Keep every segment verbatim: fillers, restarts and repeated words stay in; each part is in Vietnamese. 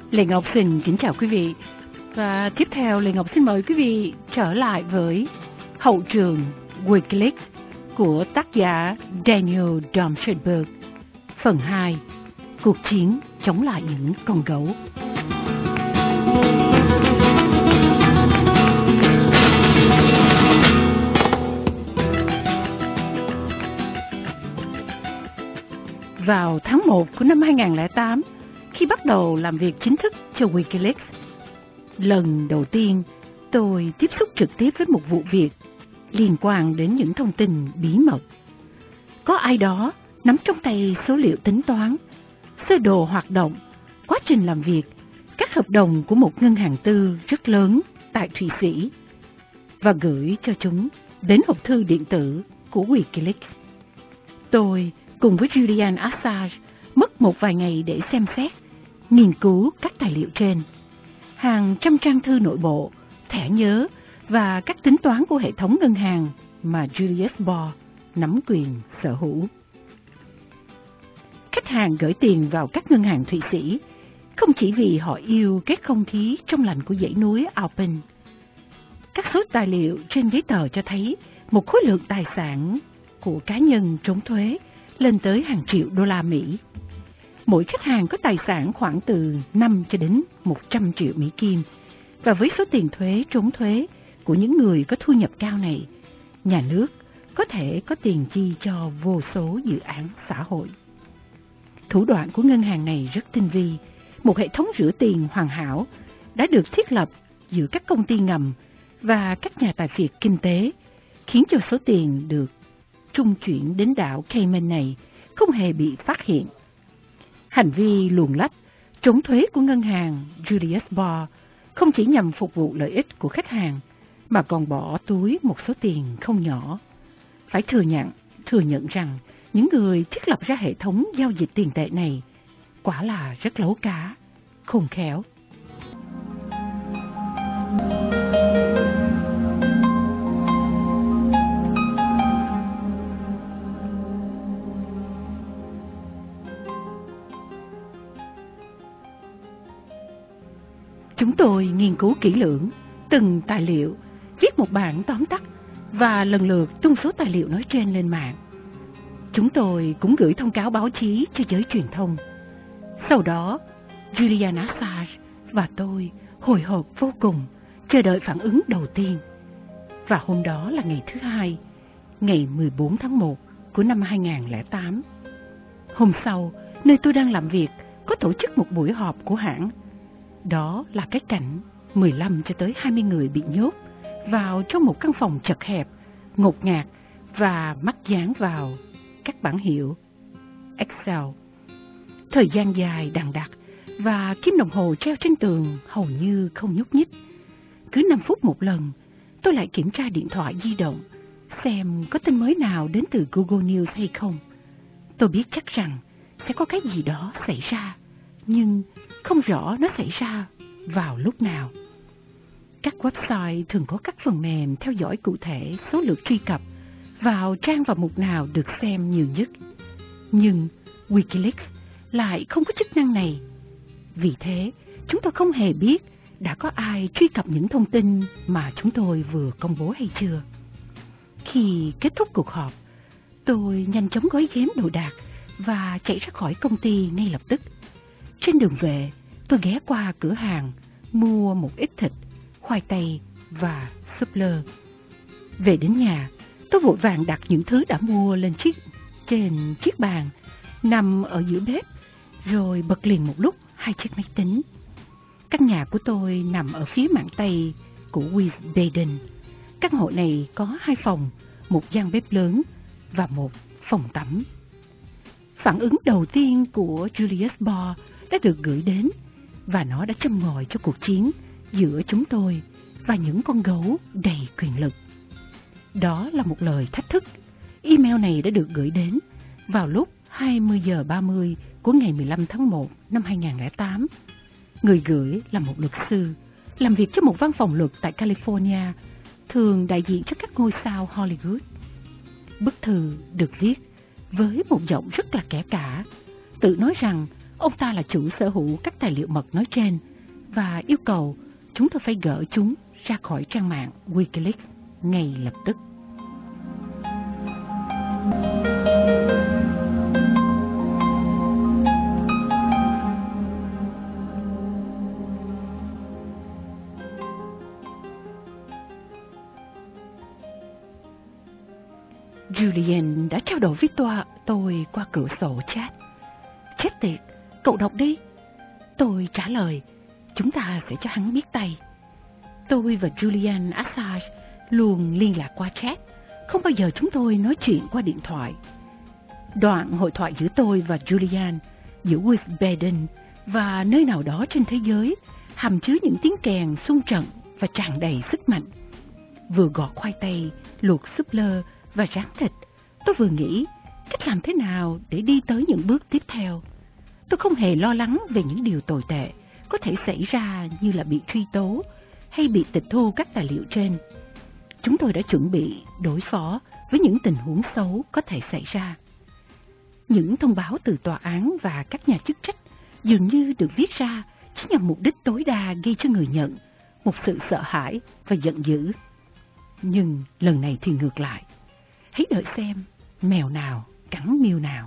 Lê Ngọc xin kính chào quý vị. Và tiếp theo Lê Ngọc xin mời quý vị trở lại với Hậu trường Wikileaks của tác giả Daniel Domscheit-Berg, phần hai, cuộc chiến chống lại những con gấu. Vào tháng một của năm hai nghìn không trăm lẻ tám, khi bắt đầu làm việc chính thức cho Wikileaks, lần đầu tiên tôi tiếp xúc trực tiếp với một vụ việc liên quan đến những thông tin bí mật. Có ai đó nắm trong tay số liệu tính toán, sơ đồ hoạt động, quá trình làm việc, các hợp đồng của một ngân hàng tư rất lớn tại Thụy Sĩ và gửi cho chúng đến hộp thư điện tử của Wikileaks. Tôi cùng với Julian Assange mất một vài ngày để xem xét, nghiên cứu các tài liệu trên. Hàng trăm trang thư nội bộ, thẻ nhớ và các tính toán của hệ thống ngân hàng mà Julius Baer nắm quyền sở hữu. Khách hàng gửi tiền vào các ngân hàng Thụy Sĩ không chỉ vì họ yêu cái không khí trong lành của dãy núi Alpen. Các số tài liệu trên giấy tờ cho thấy một khối lượng tài sản của cá nhân trốn thuế lên tới hàng triệu đô la Mỹ. Mỗi khách hàng có tài sản khoảng từ năm cho đến một trăm triệu Mỹ Kim. Và với số tiền thuế trốn thuế của những người có thu nhập cao này, nhà nước có thể có tiền chi cho vô số dự án xã hội. Thủ đoạn của ngân hàng này rất tinh vi. Một hệ thống rửa tiền hoàn hảo đã được thiết lập giữa các công ty ngầm và các nhà tài phiệt kinh tế, khiến cho số tiền được trung chuyển đến đảo Cayman này không hề bị phát hiện. Hành vi luồn lách, trốn thuế của ngân hàng Julius Baer không chỉ nhằm phục vụ lợi ích của khách hàng, mà còn bỏ túi một số tiền không nhỏ. Phải thừa nhận, thừa nhận rằng những người thiết lập ra hệ thống giao dịch tiền tệ này quả là rất lấu cá, khôn khéo. Chúng tôi nghiên cứu kỹ lưỡng từng tài liệu, viết một bản tóm tắt và lần lượt tung số tài liệu nói trên lên mạng. Chúng tôi cũng gửi thông cáo báo chí cho giới truyền thông. Sau đó, Julian Assange và tôi hồi hộp vô cùng, chờ đợi phản ứng đầu tiên. Và hôm đó là ngày thứ hai, ngày mười bốn tháng một của năm hai nghìn không trăm lẻ tám. Hôm sau, nơi tôi đang làm việc có tổ chức một buổi họp của hãng. Đó là cái cảnh mười lăm cho tới hai mươi người bị nhốt vào trong một căn phòng chật hẹp, ngột ngạt và mắc dán vào các bảng hiệu Excel. Thời gian dài đằng đẵng và kim đồng hồ treo trên tường hầu như không nhúc nhích. Cứ năm phút một lần, tôi lại kiểm tra điện thoại di động xem có tin mới nào đến từ Google News hay không. Tôi biết chắc rằng sẽ có cái gì đó xảy ra, nhưng không rõ nó xảy ra vào lúc nào. Các website thường có các phần mềm theo dõi cụ thể số lượt truy cập vào trang và mục nào được xem nhiều nhất. Nhưng Wikileaks lại không có chức năng này. Vì thế, chúng tôi không hề biết đã có ai truy cập những thông tin mà chúng tôi vừa công bố hay chưa. Khi kết thúc cuộc họp, tôi nhanh chóng gói ghém đồ đạc và chạy ra khỏi công ty ngay lập tức. Trên đường về, tôi ghé qua cửa hàng mua một ít thịt, khoai tây và súp lơ. Về đến nhà, tôi vội vàng đặt những thứ đã mua lên chiếc trên chiếc bàn nằm ở giữa bếp, rồi bật liền một lúc hai chiếc máy tính. Căn nhà của tôi nằm ở phía mạn tây của Wiesbaden. Căn hộ này có hai phòng, một gian bếp lớn và một phòng tắm. Phản ứng đầu tiên của Julius Baer đã được gửi đến, và nó đã châm ngòi cho cuộc chiến giữa chúng tôi và những con gấu đầy quyền lực. Đó là một lời thách thức. Email này đã được gửi đến vào lúc hai mươi giờ ba mươi của ngày mười lăm tháng một năm hai nghìn không trăm lẻ tám. Người gửi là một luật sư, làm việc cho một văn phòng luật tại California, thường đại diện cho các ngôi sao Hollywood. Bức thư được viết với một giọng rất là kẻ cả, tự nói rằng Ông ta là chủ sở hữu các tài liệu mật nói trên và yêu cầu chúng tôi phải gỡ chúng ra khỏi trang mạng Wikileaks ngay lập tức. Julian đã trao đổi với toa tôi qua cửa sổ chat. Chết tiệt, cậu đọc đi. Tôi trả lời, chúng ta sẽ cho hắn biết tay. Tôi và Julian Assange luôn liên lạc qua chat, không bao giờ chúng tôi nói chuyện qua điện thoại. Đoạn hội thoại giữa tôi và Julian, giữa Wiesbaden và nơi nào đó trên thế giới, hàm chứa những tiếng kèn xung trận và tràn đầy sức mạnh. Vừa gọt khoai tây, luộc súp lơ và rán thịt, tôi vừa nghĩ cách làm thế nào để đi tới những bước tiếp theo. Tôi không hề lo lắng về những điều tồi tệ có thể xảy ra như là bị truy tố hay bị tịch thu các tài liệu trên. Chúng tôi đã chuẩn bị đối phó với những tình huống xấu có thể xảy ra. Những thông báo từ tòa án và các nhà chức trách dường như được viết ra chỉ nhằm mục đích tối đa gây cho người nhận một sự sợ hãi và giận dữ. Nhưng lần này thì ngược lại. Hãy đợi xem mèo nào cắn miêu nào.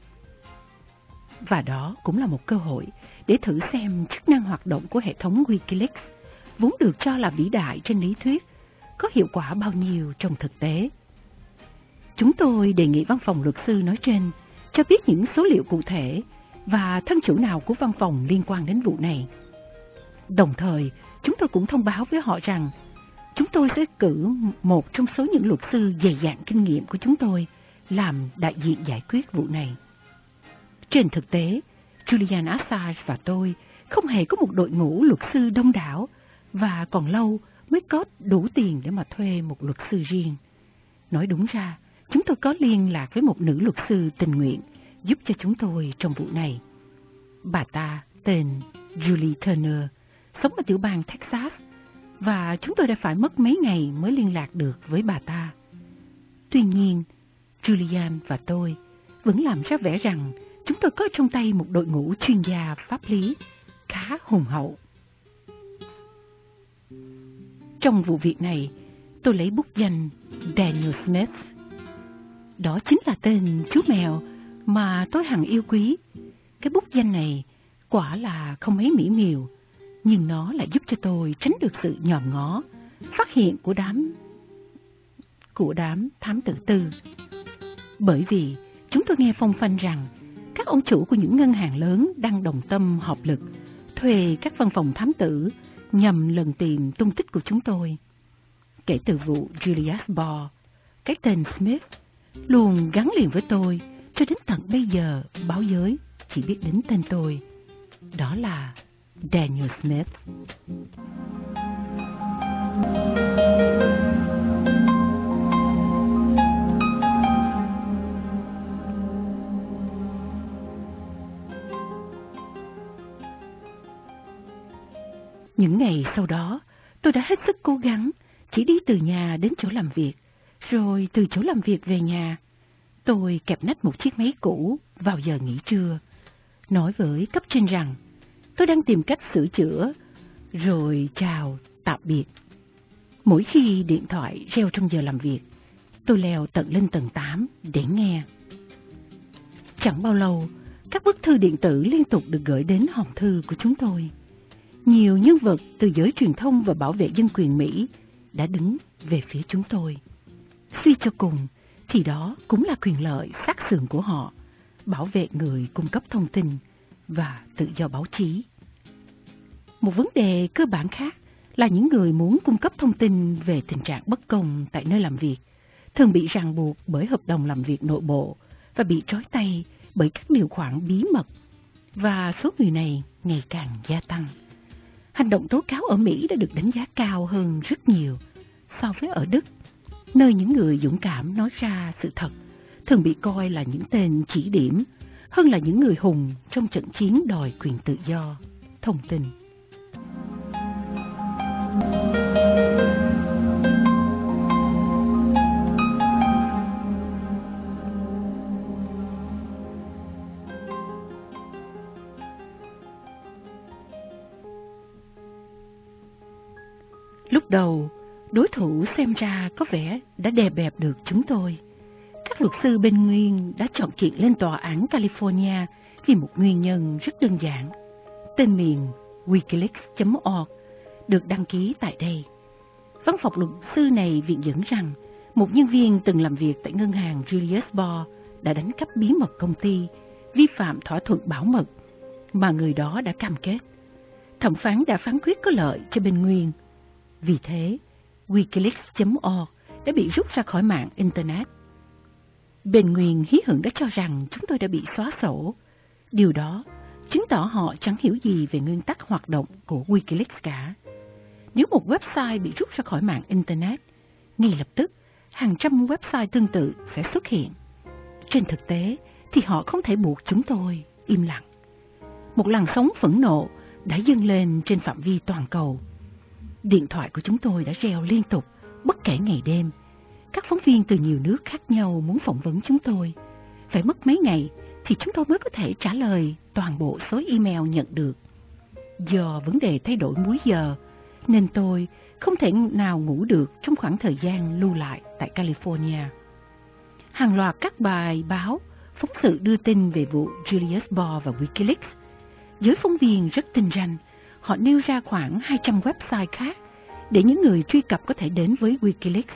Và đó cũng là một cơ hội để thử xem chức năng hoạt động của hệ thống Wikileaks, vốn được cho là vĩ đại trên lý thuyết, có hiệu quả bao nhiêu trong thực tế. Chúng tôi đề nghị văn phòng luật sư nói trên cho biết những số liệu cụ thể và thân chủ nào của văn phòng liên quan đến vụ này. Đồng thời, chúng tôi cũng thông báo với họ rằng chúng tôi sẽ cử một trong số những luật sư dày dạn kinh nghiệm của chúng tôi làm đại diện giải quyết vụ này. Trên thực tế, Julian Assange và tôi không hề có một đội ngũ luật sư đông đảo và còn lâu mới có đủ tiền để mà thuê một luật sư riêng. Nói đúng ra, chúng tôi có liên lạc với một nữ luật sư tình nguyện giúp cho chúng tôi trong vụ này. Bà ta tên Julie Turner, sống ở tiểu bang Texas, và chúng tôi đã phải mất mấy ngày mới liên lạc được với bà ta. Tuy nhiên, Julian và tôi vẫn làm ra vẻ rằng chúng tôi có trong tay một đội ngũ chuyên gia pháp lý khá hùng hậu. Trong vụ việc này, tôi lấy bút danh Daniel Smith. Đó chính là tên chú mèo mà tôi hằng yêu quý. Cái bút danh này quả là không mấy mỹ miều, nhưng nó lại giúp cho tôi tránh được sự nhòm ngó, phát hiện của đám của đám thám tử tư. Bởi vì chúng tôi nghe phong phanh rằng các ông chủ của những ngân hàng lớn đang đồng tâm hợp lực thuê các văn phòng thám tử nhằm lần tìm tung tích của chúng tôi. Kể từ vụ Julius Barr, cái tên Smith luôn gắn liền với tôi cho đến tận bây giờ. Báo giới chỉ biết đến tên tôi, đó là Daniel Smith. Những ngày sau đó, tôi đã hết sức cố gắng chỉ đi từ nhà đến chỗ làm việc, rồi từ chỗ làm việc về nhà. Tôi kẹp nách một chiếc máy cũ vào giờ nghỉ trưa, nói với cấp trên rằng tôi đang tìm cách sửa chữa, rồi chào tạm biệt. Mỗi khi điện thoại reo trong giờ làm việc, tôi leo tận lên tầng tám để nghe. Chẳng bao lâu, các bức thư điện tử liên tục được gửi đến hòm thư của chúng tôi. Nhiều nhân vật từ giới truyền thông và bảo vệ dân quyền Mỹ đã đứng về phía chúng tôi. Suy cho cùng thì đó cũng là quyền lợi sát sườn của họ, bảo vệ người cung cấp thông tin và tự do báo chí. Một vấn đề cơ bản khác là những người muốn cung cấp thông tin về tình trạng bất công tại nơi làm việc thường bị ràng buộc bởi hợp đồng làm việc nội bộ và bị trói tay bởi các điều khoản bí mật, và số người này ngày càng gia tăng. Hành động tố cáo ở Mỹ đã được đánh giá cao hơn rất nhiều so với ở Đức, nơi những người dũng cảm nói ra sự thật thường bị coi là những tên chỉ điểm hơn là những người hùng trong trận chiến đòi quyền tự do thông tin. Bắt đầu, đối thủ xem ra có vẻ đã đè bẹp được chúng tôi. Các luật sư bên Nguyên đã chọn kiện lên tòa án California vì một nguyên nhân rất đơn giản. Tên miền wikileaks chấm org được đăng ký tại đây. Văn phòng luật sư này viện dẫn rằng một nhân viên từng làm việc tại ngân hàng Julius Baer đã đánh cắp bí mật công ty, vi phạm thỏa thuận bảo mật mà người đó đã cam kết. Thẩm phán đã phán quyết có lợi cho bên Nguyên. Vì thế, wikileaks chấm org đã bị rút ra khỏi mạng Internet. Bên Nguyên hí hửng đã cho rằng chúng tôi đã bị xóa sổ. Điều đó chứng tỏ họ chẳng hiểu gì về nguyên tắc hoạt động của Wikileaks cả. Nếu một website bị rút ra khỏi mạng Internet, ngay lập tức hàng trăm website tương tự sẽ xuất hiện. Trên thực tế thì họ không thể buộc chúng tôi im lặng. Một làn sóng phẫn nộ đã dâng lên trên phạm vi toàn cầu. Điện thoại của chúng tôi đã reo liên tục, bất kể ngày đêm. Các phóng viên từ nhiều nước khác nhau muốn phỏng vấn chúng tôi. Phải mất mấy ngày thì chúng tôi mới có thể trả lời toàn bộ số email nhận được. Do vấn đề thay đổi múi giờ, nên tôi không thể nào ngủ được trong khoảng thời gian lưu lại tại California. Hàng loạt các bài báo, phóng sự đưa tin về vụ Julius Baer và Wikileaks. Giới phóng viên rất tinh ranh, họ nêu ra khoảng hai trăm website khác để những người truy cập có thể đến với Wikileaks.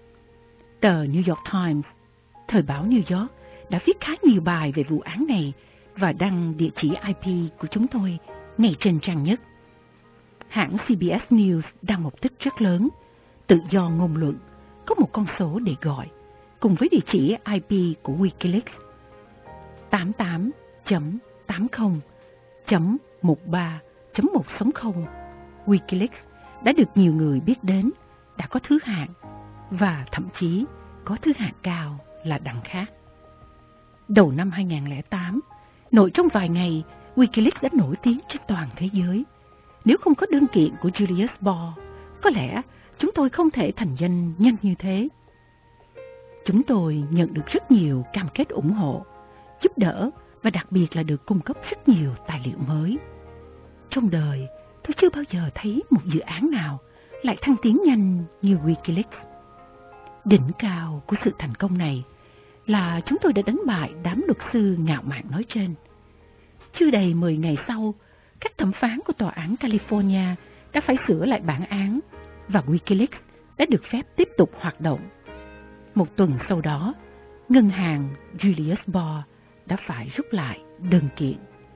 Tờ New York Times, thời báo New York, đã viết khá nhiều bài về vụ án này và đăng địa chỉ i pê của chúng tôi ngay trên trang nhất. Hãng xê bê ét News đăng một tích rất lớn, tự do ngôn luận, có một con số để gọi, cùng với địa chỉ i pê của Wikileaks tám tám chấm tám mươi chấm một ba chấm một sáu không. Wikileaks đã được nhiều người biết đến, đã có thứ hạng và thậm chí có thứ hạng cao là đẳng khác. Đầu năm hai nghìn không trăm lẻ tám, nội trong vài ngày, Wikileaks đã nổi tiếng trên toàn thế giới. Nếu không có đơn kiện của Julius Baer, có lẽ chúng tôi không thể thành danh nhanh như thế. Chúng tôi nhận được rất nhiều cam kết ủng hộ, giúp đỡ và đặc biệt là được cung cấp rất nhiều tài liệu mới. Trong đời, tôi chưa bao giờ thấy một dự án nào lại thăng tiến nhanh như Wikileaks. Đỉnh cao của sự thành công này là chúng tôi đã đánh bại đám luật sư ngạo mạn nói trên. Chưa đầy mười ngày sau, các thẩm phán của tòa án California đã phải sửa lại bản án và Wikileaks đã được phép tiếp tục hoạt động. Một tuần sau đó, ngân hàng Julius Baer đã phải rút lại đơn kiện.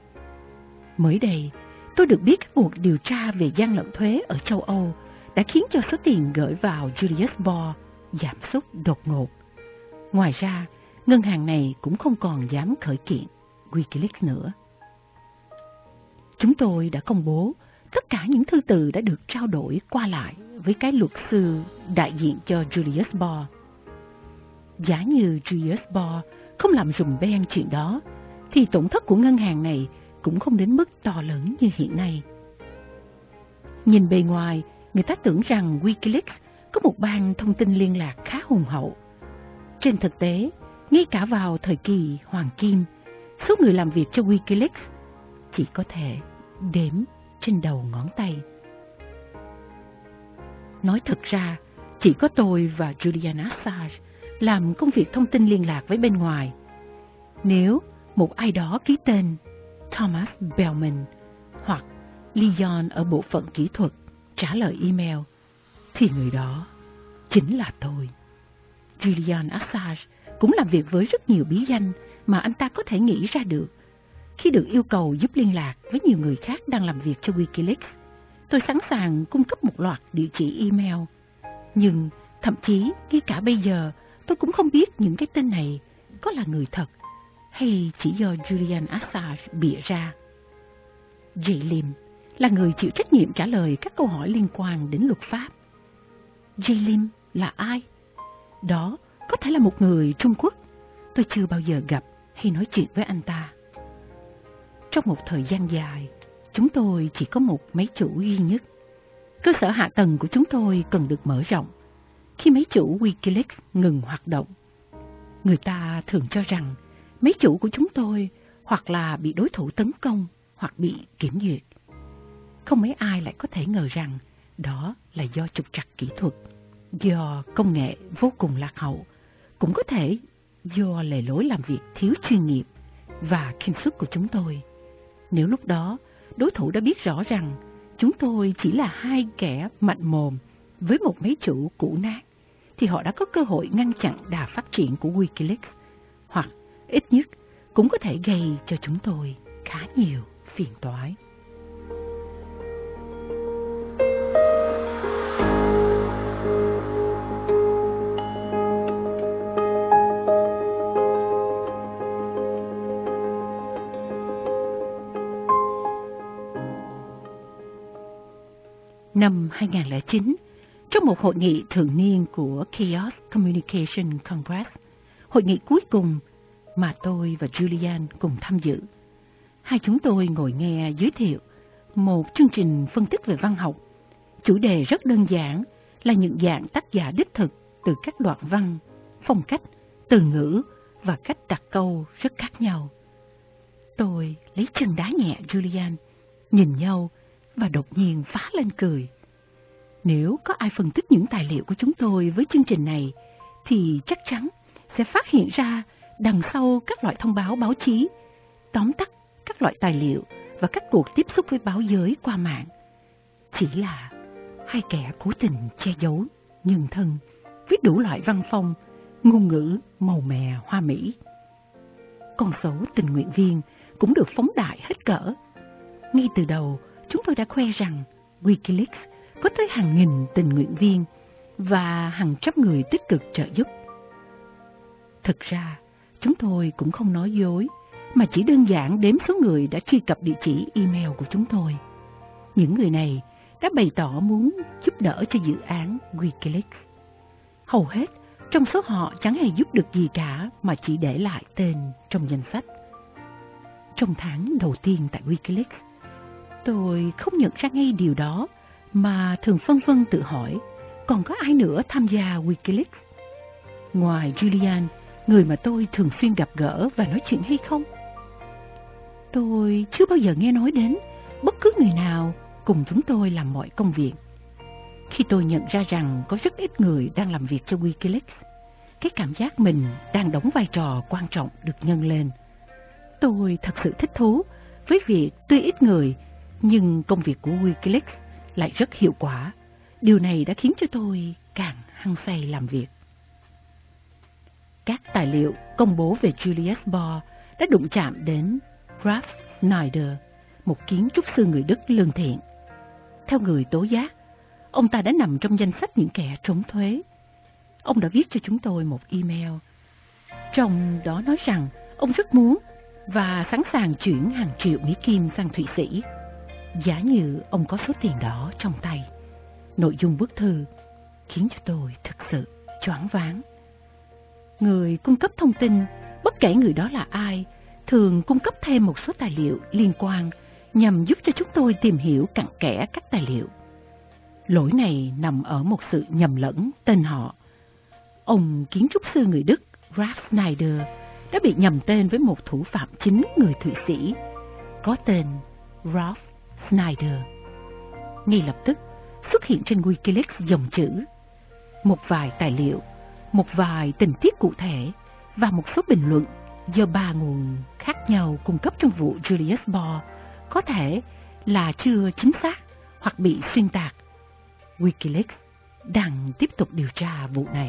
Mới đây, tôi được biết các cuộc điều tra về gian lận thuế ở châu Âu đã khiến cho số tiền gửi vào Julius Baer giảm sút đột ngột. Ngoài ra, ngân hàng này cũng không còn dám khởi kiện Wikileaks nữa. Chúng tôi đã công bố tất cả những thư từ đã được trao đổi qua lại với cái luật sư đại diện cho Julius Baer. Giả như Julius Baer không làm rùm beng chuyện đó, thì tổn thất của ngân hàng này cũng không đến mức to lớn như hiện nay. Nhìn bề ngoài, người ta tưởng rằng Wikileaks có một ban thông tin liên lạc khá hùng hậu. Trên thực tế, ngay cả vào thời kỳ Hoàng Kim, số người làm việc cho Wikileaks chỉ có thể đếm trên đầu ngón tay. Nói thật ra, chỉ có tôi và Julian Assange làm công việc thông tin liên lạc với bên ngoài. Nếu một ai đó ký tên Thomas Bellman hoặc Leon ở bộ phận kỹ thuật trả lời email, thì người đó chính là tôi. Julian Assange cũng làm việc với rất nhiều bí danh mà anh ta có thể nghĩ ra được. Khi được yêu cầu giúp liên lạc với nhiều người khác đang làm việc cho Wikileaks, tôi sẵn sàng cung cấp một loạt địa chỉ email. Nhưng thậm chí ngay cả bây giờ, tôi cũng không biết những cái tên này có là người thật hay chỉ do Julian Assange bịa ra. Jay Lim là người chịu trách nhiệm trả lời các câu hỏi liên quan đến luật pháp. Jay Lim là ai? Đó có thể là một người Trung Quốc. Tôi chưa bao giờ gặp hay nói chuyện với anh ta. Trong một thời gian dài, chúng tôi chỉ có một máy chủ duy nhất. Cơ sở hạ tầng của chúng tôi cần được mở rộng. Khi máy chủ Wikileaks ngừng hoạt động, người ta thường cho rằng máy chủ của chúng tôi hoặc là bị đối thủ tấn công hoặc bị kiểm duyệt. Không mấy ai lại có thể ngờ rằng Đó là do trục trặc kỹ thuật, do công nghệ vô cùng lạc hậu, cũng có thể do lề lối làm việc thiếu chuyên nghiệp và khiêm sức của chúng tôi. Nếu lúc đó đối thủ đã biết rõ rằng chúng tôi chỉ là hai kẻ mạnh mồm với một máy chủ cũ nát, thì họ đã có cơ hội ngăn chặn đà phát triển của Wikileaks, hoặc ít nhất cũng có thể gây cho chúng tôi khá nhiều phiền toái. Năm hai nghìn không trăm lẻ chín, trong một hội nghị thường niên của Chaos Communication Congress, hội nghị cuối cùng mà tôi và Julian cùng tham dự, hai chúng tôi ngồi nghe giới thiệu một chương trình phân tích về văn học. Chủ đề rất đơn giản là những dạng tác giả đích thực từ các đoạn văn, phong cách, từ ngữ và cách đặt câu rất khác nhau. Tôi lấy chân đá nhẹ Julian, nhìn nhau và đột nhiên phá lên cười. Nếu có ai phân tích những tài liệu của chúng tôi với chương trình này, thì chắc chắn sẽ phát hiện ra đằng sau các loại thông báo báo chí, tóm tắt các loại tài liệu và các cuộc tiếp xúc với báo giới qua mạng chỉ là hai kẻ cố tình che giấu nhân thân, viết đủ loại văn phong, ngôn ngữ màu mè hoa mỹ. Con số tình nguyện viên cũng được phóng đại hết cỡ. Ngay từ đầu, chúng tôi đã khoe rằng Wikileaks có tới hàng nghìn tình nguyện viên và hàng trăm người tích cực trợ giúp. Thực ra, chúng tôi cũng không nói dối, mà chỉ đơn giản đếm số người đã truy cập địa chỉ email của chúng tôi. Những người này đã bày tỏ muốn giúp đỡ cho dự án Wikileaks. Hầu hết trong số họ chẳng hề giúp được gì cả, mà chỉ để lại tên trong danh sách. Trong tháng đầu tiên tại Wikileaks, tôi không nhận ra ngay điều đó, mà thường phân vân tự hỏi còn có ai nữa tham gia Wikileaks ngoài Julian, người mà tôi thường xuyên gặp gỡ và nói chuyện hay không. Tôi chưa bao giờ nghe nói đến bất cứ người nào cùng chúng tôi làm mọi công việc. Khi tôi nhận ra rằng có rất ít người đang làm việc cho Wikileaks, cái cảm giác mình đang đóng vai trò quan trọng được nhân lên. Tôi thật sự thích thú với việc tuy ít người, nhưng công việc của Wikileaks lại rất hiệu quả. Điều này đã khiến cho tôi càng hăng say làm việc. Các tài liệu công bố về Julius Baer đã đụng chạm đến Ralph Snyder, một kiến trúc sư người Đức lương thiện. Theo người tố giác, ông ta đã nằm trong danh sách những kẻ trốn thuế. Ông đã viết cho chúng tôi một email, trong đó nói rằng ông rất muốn và sẵn sàng chuyển hàng triệu Mỹ Kim sang Thụy Sĩ, giả như ông có số tiền đó trong tay. Nội dung bức thư khiến cho tôi thực sự choáng váng. Người cung cấp thông tin, bất kể người đó là ai, thường cung cấp thêm một số tài liệu liên quan nhằm giúp cho chúng tôi tìm hiểu cặn kẽ các tài liệu. Lỗi này nằm ở một sự nhầm lẫn tên họ. Ông kiến trúc sư người Đức Ralph Snyder đã bị nhầm tên với một thủ phạm chính người Thụy Sĩ có tên Ralph Snyder. Ngay lập tức xuất hiện trên Wikileaks dòng chữ, một vài tài liệu, một vài tình tiết cụ thể và một số bình luận do ba nguồn khác nhau cung cấp trong vụ Julius Baer có thể là chưa chính xác hoặc bị xuyên tạc. Wikileaks đang tiếp tục điều tra vụ này.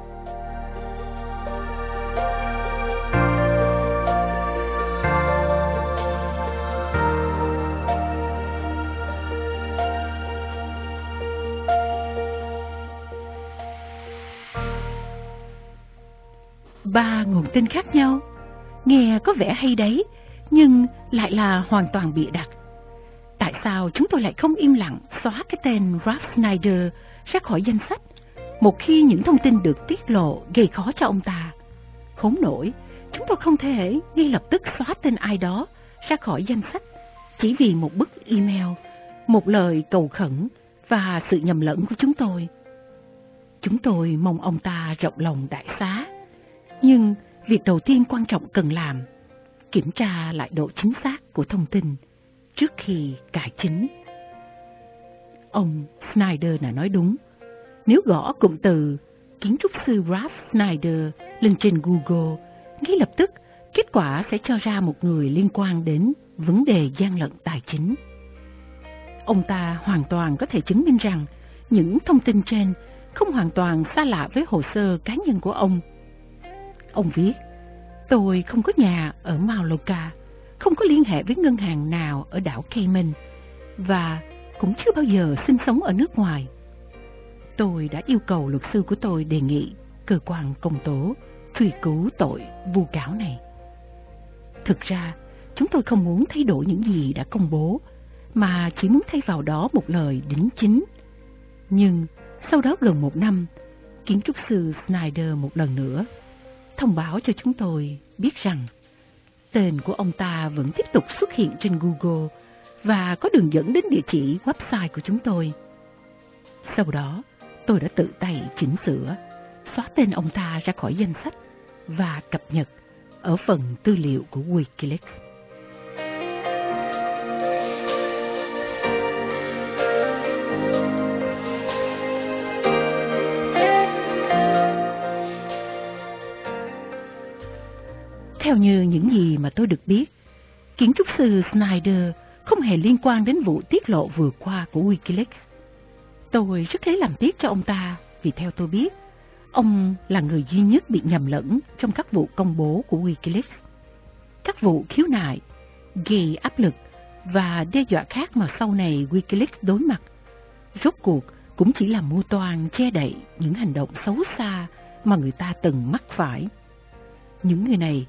Ba nguồn tin khác nhau, nghe có vẻ hay đấy, nhưng lại là hoàn toàn bịa đặt. Tại sao chúng tôi lại không im lặng xóa cái tên Ralph Snyder ra khỏi danh sách, một khi những thông tin được tiết lộ gây khó cho ông ta? Khốn nổi, chúng tôi không thể ngay lập tức xóa tên ai đó ra khỏi danh sách chỉ vì một bức email, một lời cầu khẩn và sự nhầm lẫn của chúng tôi. Chúng tôi mong ông ta rộng lòng đại xá. Nhưng việc đầu tiên quan trọng cần làm, kiểm tra lại độ chính xác của thông tin trước khi cải chính. Ông Snyder đã nói đúng. Nếu gõ cụm từ kiến trúc sư Ralph Snyder lên trên Google, ngay lập tức kết quả sẽ cho ra một người liên quan đến vấn đề gian lận tài chính. Ông ta hoàn toàn có thể chứng minh rằng những thông tin trên không hoàn toàn xa lạ với hồ sơ cá nhân của ông. Ông viết, tôi không có nhà ở Mallorca, không có liên hệ với ngân hàng nào ở đảo Cayman và cũng chưa bao giờ sinh sống ở nước ngoài. Tôi đã yêu cầu luật sư của tôi đề nghị cơ quan công tố truy cứu tội vu cáo này. Thực ra, chúng tôi không muốn thay đổi những gì đã công bố, mà chỉ muốn thay vào đó một lời đính chính. Nhưng sau đó gần một năm, kiến trúc sư Snyder một lần nữa thông báo cho chúng tôi biết rằng tên của ông ta vẫn tiếp tục xuất hiện trên Google và có đường dẫn đến địa chỉ website của chúng tôi. Sau đó, tôi đã tự tay chỉnh sửa, xóa tên ông ta ra khỏi danh sách và cập nhật ở phần tư liệu của Wikileaks. Theo như những gì mà tôi được biết, kiến trúc sư Snyder không hề liên quan đến vụ tiết lộ vừa qua của Wikileaks. Tôi rất lấy làm tiếc cho ông ta vì theo tôi biết, ông là người duy nhất bị nhầm lẫn trong các vụ công bố của Wikileaks. Các vụ khiếu nại, gây áp lực và đe dọa khác mà sau này Wikileaks đối mặt, rốt cuộc cũng chỉ là mưu toan che đậy những hành động xấu xa mà người ta từng mắc phải. Những người này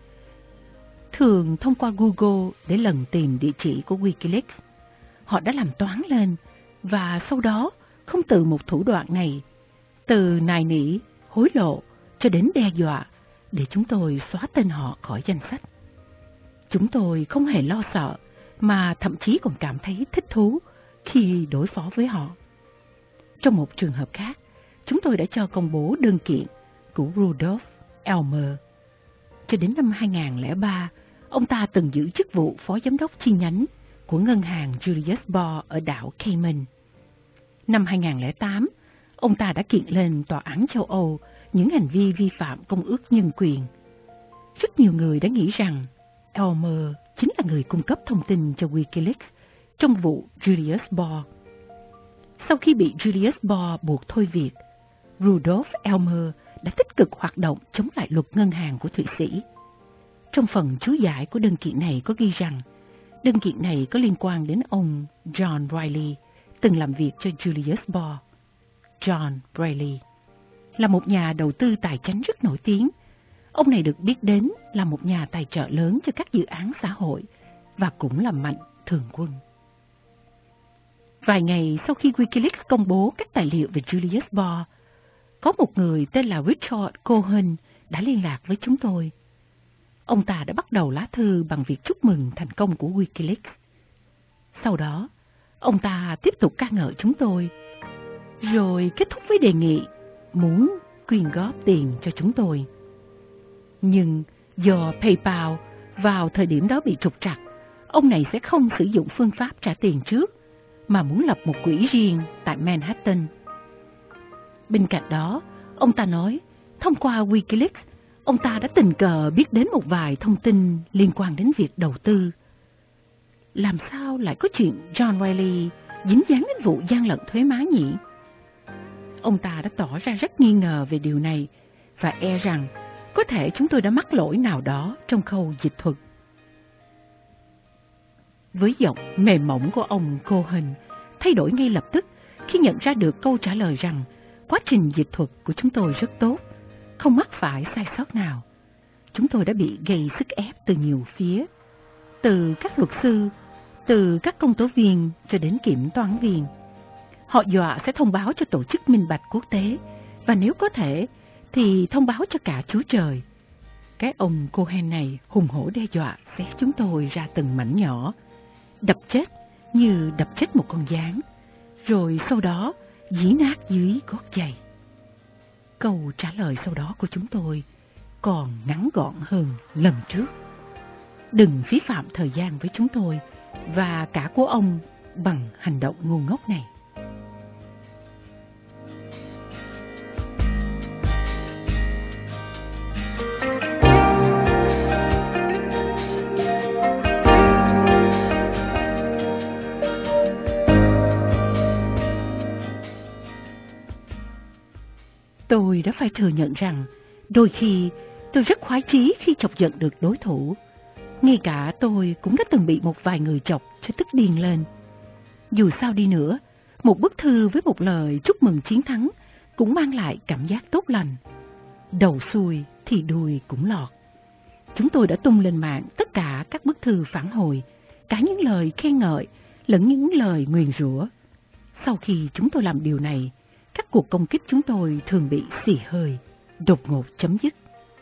thường thông qua Google để lần tìm địa chỉ của Wikileaks. Họ đã làm toán lên và sau đó không từ một thủ đoạn này, từ nài nỉ, hối lộ cho đến đe dọa để chúng tôi xóa tên họ khỏi danh sách. Chúng tôi không hề lo sợ mà thậm chí còn cảm thấy thích thú khi đối phó với họ. Trong một trường hợp khác, chúng tôi đã cho công bố đơn kiện của Rudolf Elmer. Cho đến năm hai nghìn không trăm lẻ ba, ông ta từng giữ chức vụ phó giám đốc chi nhánh của ngân hàng Julius Baer ở đảo Cayman. Năm hai nghìn không trăm lẻ tám, ông ta đã kiện lên Tòa án châu Âu những hành vi vi phạm công ước nhân quyền. Rất nhiều người đã nghĩ rằng Elmer chính là người cung cấp thông tin cho Wikileaks trong vụ Julius Baer. Sau khi bị Julius Baer buộc thôi việc, Rudolf Elmer đã tích cực hoạt động chống lại luật ngân hàng của Thụy Sĩ. Trong phần chú giải của đơn kiện này có ghi rằng đơn kiện này có liên quan đến ông John Riley, từng làm việc cho Julius Baer. John Riley là một nhà đầu tư tài chính rất nổi tiếng. Ông này được biết đến là một nhà tài trợ lớn cho các dự án xã hội và cũng là mạnh thường quân. Vài ngày sau khi Wikileaks công bố các tài liệu về Julius Baer, có một người tên là Richard Cohen đã liên lạc với chúng tôi. Ông ta đã bắt đầu lá thư bằng việc chúc mừng thành công của Wikileaks. Sau đó, ông ta tiếp tục ca ngợi chúng tôi, rồi kết thúc với đề nghị muốn quyên góp tiền cho chúng tôi. Nhưng do PayPal vào thời điểm đó bị trục trặc, ông này sẽ không sử dụng phương pháp trả tiền trước, mà muốn lập một quỹ riêng tại Manhattan. Bên cạnh đó, ông ta nói, thông qua Wikileaks, ông ta đã tình cờ biết đến một vài thông tin liên quan đến việc đầu tư. Làm sao lại có chuyện John Riley dính dáng đến vụ gian lận thuế má nhỉ? Ông ta đã tỏ ra rất nghi ngờ về điều này và e rằng có thể chúng tôi đã mắc lỗi nào đó trong khâu dịch thuật. Với giọng mềm mỏng của ông Cohen thay đổi ngay lập tức khi nhận ra được câu trả lời rằng quá trình dịch thuật của chúng tôi rất tốt, không mắc phải sai sót nào. Chúng tôi đã bị gây sức ép từ nhiều phía, từ các luật sư, từ các công tố viên cho đến kiểm toán viên. Họ dọa sẽ thông báo cho tổ chức minh bạch quốc tế và nếu có thể thì thông báo cho cả Chúa Trời. Cái ông Cohen này hùng hổ đe dọa xé chúng tôi ra từng mảnh nhỏ, đập chết như đập chết một con gián, rồi sau đó dí nát dưới gót giày. Câu trả lời sau đó của chúng tôi còn ngắn gọn hơn lần trước. Đừng phí phạm thời gian với chúng tôi và cả của ông bằng hành động ngu ngốc này. tôi đã phải thừa nhận rằng đôi khi tôi rất khoái chí khi chọc giận được đối thủ. Ngay cả tôi cũng đã từng bị một vài người chọc cho tức điên lên. Dù sao đi nữa, một bức thư với một lời chúc mừng chiến thắng cũng mang lại cảm giác tốt lành. Đầu xuôi thì đuôi cũng lọt. Chúng tôi đã tung lên mạng tất cả các bức thư phản hồi, cả những lời khen ngợi lẫn những lời nguyền rủa. Sau khi chúng tôi làm điều này, các cuộc công kích chúng tôi thường bị xì hơi, đột ngột chấm dứt.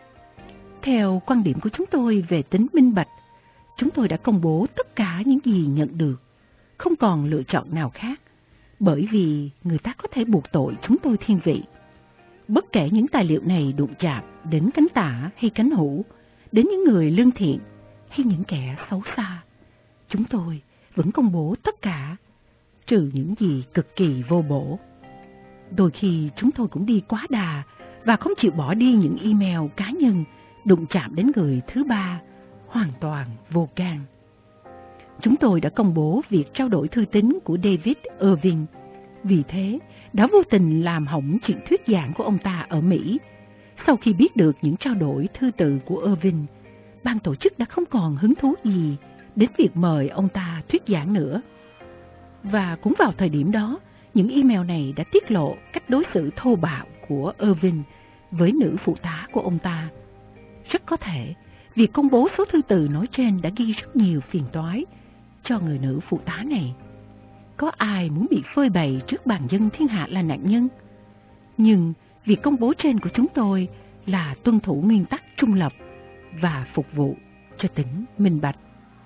Theo quan điểm của chúng tôi về tính minh bạch, chúng tôi đã công bố tất cả những gì nhận được, không còn lựa chọn nào khác, bởi vì người ta có thể buộc tội chúng tôi thiên vị. Bất kể những tài liệu này đụng chạm đến cánh tả hay cánh hữu, đến những người lương thiện hay những kẻ xấu xa, chúng tôi vẫn công bố tất cả, trừ những gì cực kỳ vô bổ. Đôi khi chúng tôi cũng đi quá đà và không chịu bỏ đi những email cá nhân đụng chạm đến người thứ ba, hoàn toàn vô can. Chúng tôi đã công bố việc trao đổi thư tín của David Irving, vì thế đã vô tình làm hỏng chuyện thuyết giảng của ông ta ở Mỹ. Sau khi biết được những trao đổi thư từ của Irving, ban tổ chức đã không còn hứng thú gì đến việc mời ông ta thuyết giảng nữa. Và cũng vào thời điểm đó, những email này đã tiết lộ cách đối xử thô bạo của Irving với nữ phụ tá của ông ta. Rất có thể, việc công bố số thư từ nói trên đã gây rất nhiều phiền toái cho người nữ phụ tá này. Có ai muốn bị phơi bày trước bàn dân thiên hạ là nạn nhân? Nhưng việc công bố trên của chúng tôi là tuân thủ nguyên tắc trung lập và phục vụ cho tính minh bạch.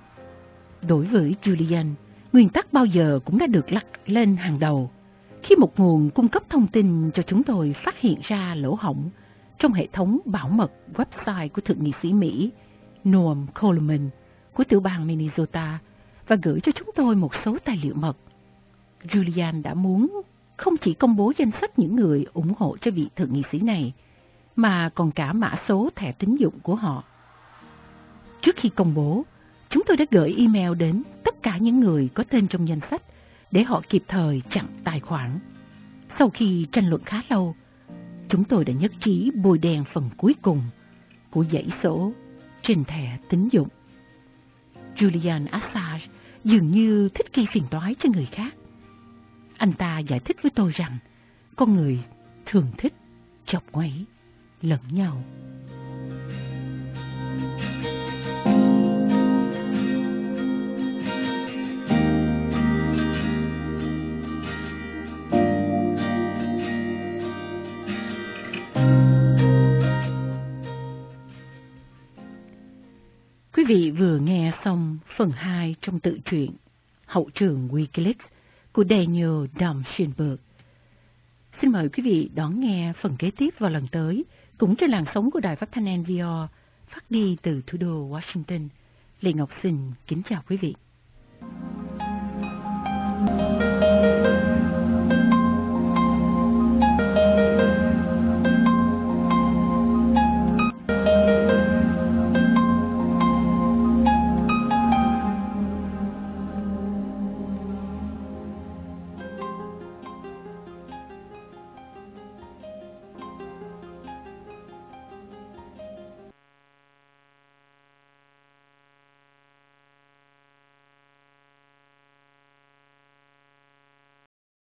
Đối với Julian, nguyên tắc bao giờ cũng đã được đặt lên hàng đầu. Khi một nguồn cung cấp thông tin cho chúng tôi phát hiện ra lỗ hổng trong hệ thống bảo mật website của thượng nghị sĩ Mỹ Noam Coleman của tiểu bang Minnesota và gửi cho chúng tôi một số tài liệu mật, Julian đã muốn không chỉ công bố danh sách những người ủng hộ cho vị thượng nghị sĩ này, mà còn cả mã số thẻ tín dụng của họ. Trước khi công bố, chúng tôi đã gửi email đến tất cả những người có tên trong danh sách để họ kịp thời chặn tài khoản. Sau khi tranh luận khá lâu, chúng tôi đã nhất trí bôi đen phần cuối cùng của dãy số trên thẻ tín dụng. Julian Assange dường như thích gây phiền toái cho người khác. Anh ta giải thích với tôi rằng con người thường thích chọc ngoáy lẫn nhau. Quý vị vừa nghe xong phần hai trong tự truyện Hậu trường Wikileaks của Daniel Damschenberg. Xin mời quý vị đón nghe phần kế tiếp vào lần tới, cũng trên làn sóng của Đài Phát thanh en pê rờ, phát đi từ thủ đô Washington. Lê Ngọc xin kính chào quý vị.